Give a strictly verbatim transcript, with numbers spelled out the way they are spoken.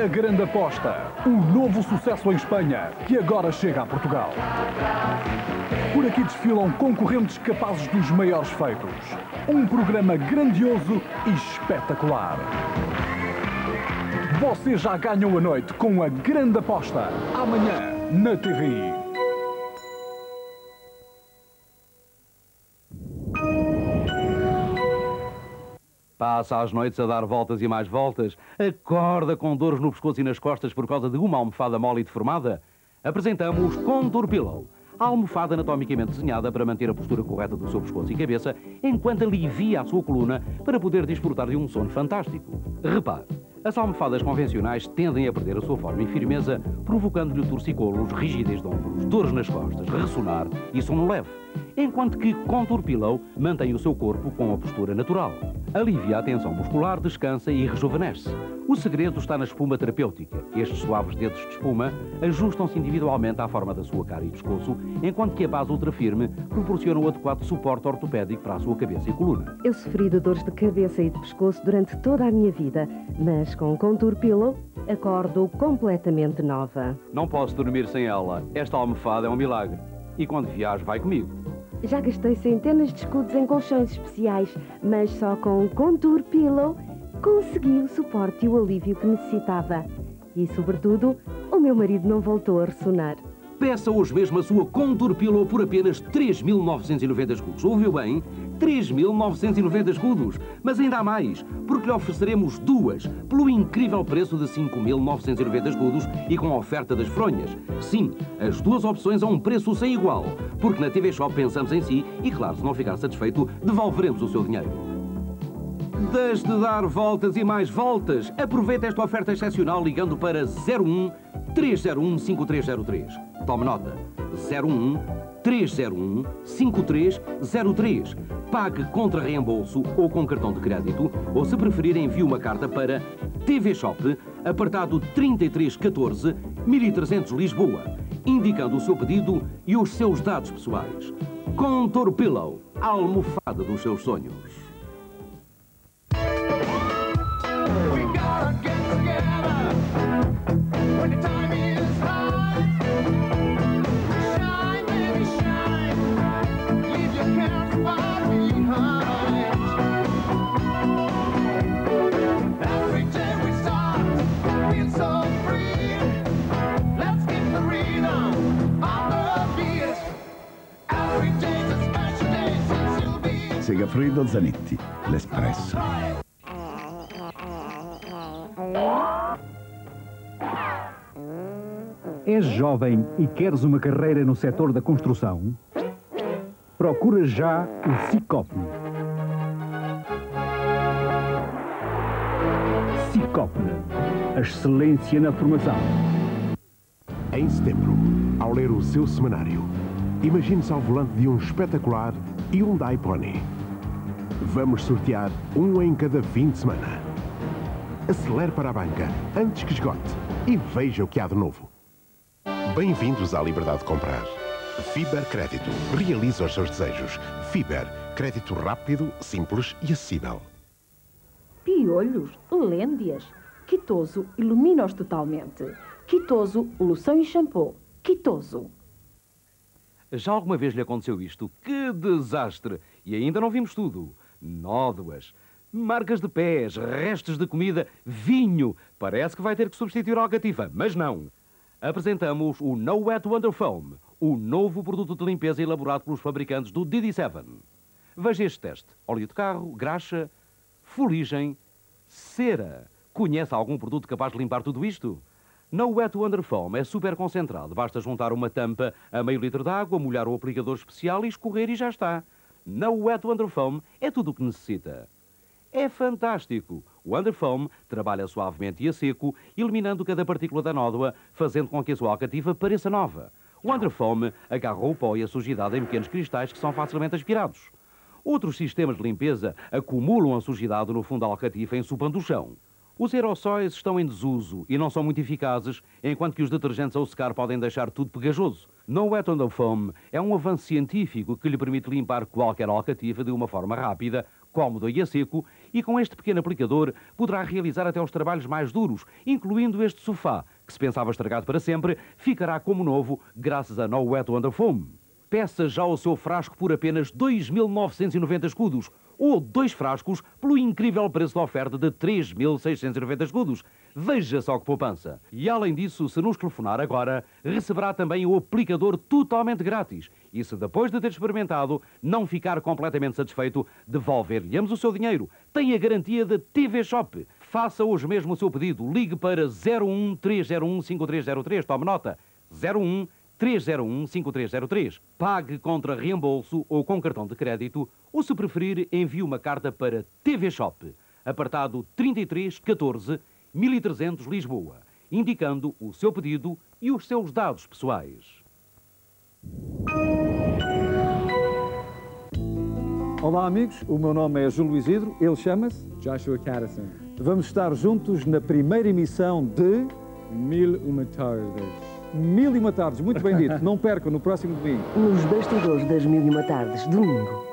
Grande Aposta, o novo sucesso em Espanha, que agora chega a Portugal. Por aqui desfilam concorrentes capazes dos maiores feitos. Um programa grandioso e espetacular. Você já ganhou a noite com a Grande Aposta, amanhã na T V I. Passa as noites a dar voltas e mais voltas, acorda com dores no pescoço e nas costas por causa de uma almofada mole e deformada? Apresentamos Contour Pillow, a almofada anatomicamente desenhada para manter a postura correta do seu pescoço e cabeça, enquanto alivia a sua coluna para poder desfrutar de um sono fantástico. Repare, as almofadas convencionais tendem a perder a sua forma e firmeza, provocando-lhe torcicolos, rigidez de ombros, dores nas costas, ressonar e sono leve, enquanto que Contour Pillow mantém o seu corpo com a postura natural. Alivia a tensão muscular, descansa e rejuvenesce. O segredo está na espuma terapêutica. Estes suaves dedos de espuma ajustam-se individualmente à forma da sua cara e pescoço, enquanto que a base ultrafirme proporciona o adequado suporte ortopédico para a sua cabeça e coluna. Eu sofri de dores de cabeça e de pescoço durante toda a minha vida, mas com Contour Pillow acordo completamente nova. Não posso dormir sem ela. Esta almofada é um milagre. E quando viajo, vai comigo. Já gastei centenas de escudos em colchões especiais, mas só com Contour Pillow consegui o suporte e o alívio que necessitava. E, sobretudo, o meu marido não voltou a ressonar. Peça hoje mesmo a sua Contour Pillow por apenas três mil novecentos e noventa escudos. Ouviu bem? três mil novecentos e noventa escudos. Mas ainda há mais, porque lhe ofereceremos duas, pelo incrível preço de cinco mil novecentos e noventa escudos e com a oferta das fronhas. Sim, as duas opções a um preço sem igual, porque na T V Shop pensamos em si e, claro, se não ficar satisfeito, devolveremos o seu dinheiro. Deixe de dar voltas e mais voltas. Aproveite esta oferta excepcional ligando para zero um, três zero um, cinco três zero três. Tome nota. zero um, três zero um, cinco três zero três. Pague contra reembolso ou com cartão de crédito, ou se preferir envie uma carta para T V Shop, apartado trinta e três catorze, mil e trezentos Lisboa, indicando o seu pedido e os seus dados pessoais. Contour Pillow, a almofada dos seus sonhos. Segafredo Zanetti, l'Espresso. És jovem e queres uma carreira no setor da construção? Procura já o Cicope. Cicope, a excelência na formação. Em setembro, ao ler o seu semanário, imagine-se ao volante de um espetacular Hyundai Pony. Vamos sortear um em cada fim de semana. Acelere para a banca antes que esgote e veja o que há de novo. Bem-vindos à liberdade de comprar. Fiber Crédito realiza os seus desejos. Fiber, crédito rápido, simples e acessível. Piolhos, lêndias. Quitoso ilumina-os totalmente. Quitoso, loção e shampoo. Quitoso. Já alguma vez lhe aconteceu isto? Que desastre! E ainda não vimos tudo. Nódoas, marcas de pés, restos de comida, vinho. Parece que vai ter que substituir a alcatifa, mas não. Apresentamos o No Wet Wonder Foam, o novo produto de limpeza elaborado pelos fabricantes do D D sete. Veja este teste. Óleo de carro, graxa, fuligem, cera. Conhece algum produto capaz de limpar tudo isto? No Wet Wonder Foam é super concentrado. Basta juntar uma tampa a meio litro de água, molhar o aplicador especial e escorrer e já está. No Wet Wonder Foam é tudo o que necessita. É fantástico. O Wonder Foam trabalha suavemente e a seco, eliminando cada partícula da nódoa, fazendo com que a sua alcatifa pareça nova. O Wonder Foam agarra o pó e a sujidade em pequenos cristais que são facilmente aspirados. Outros sistemas de limpeza acumulam a sujidade no fundo da alcatifa, ensopando o chão. Os aerossóis estão em desuso e não são muito eficazes, enquanto que os detergentes ao secar podem deixar tudo pegajoso. No Wet Wonder Foam é um avanço científico que lhe permite limpar qualquer alcatifa de uma forma rápida, cómodo e a seco, e com este pequeno aplicador poderá realizar até os trabalhos mais duros, incluindo este sofá, que se pensava estragado para sempre, ficará como novo graças a No Wet Wonder Foam. Peça já o seu frasco por apenas dois mil novecentos e noventa escudos, ou dois frascos pelo incrível preço da oferta de três mil seiscentos e noventa escudos. Veja só que poupança! E além disso, se nos telefonar agora, receberá também o aplicador totalmente grátis. E se depois de ter experimentado não ficar completamente satisfeito, devolver-lhe-emos o seu dinheiro. Tem a garantia da T V Shop. Faça hoje mesmo o seu pedido. Ligue para zero um três zero um cinco três zero três. Tome nota. zero um três zero um cinco três zero três. Pague contra reembolso ou com cartão de crédito, ou se preferir, envie uma carta para T V Shop, apartado trinta e três catorze, mil e trezentos Lisboa, indicando o seu pedido e os seus dados pessoais. Olá amigos, o meu nome é Júlio Isidro, ele chama-se Joshua Caddison. Vamos estar juntos na primeira emissão de Mil Uma Tardes. Mil e Uma Tardes, muito bem dito, não percam no próximo domingo. Nos bastidores das Mil e Uma Tardes, domingo.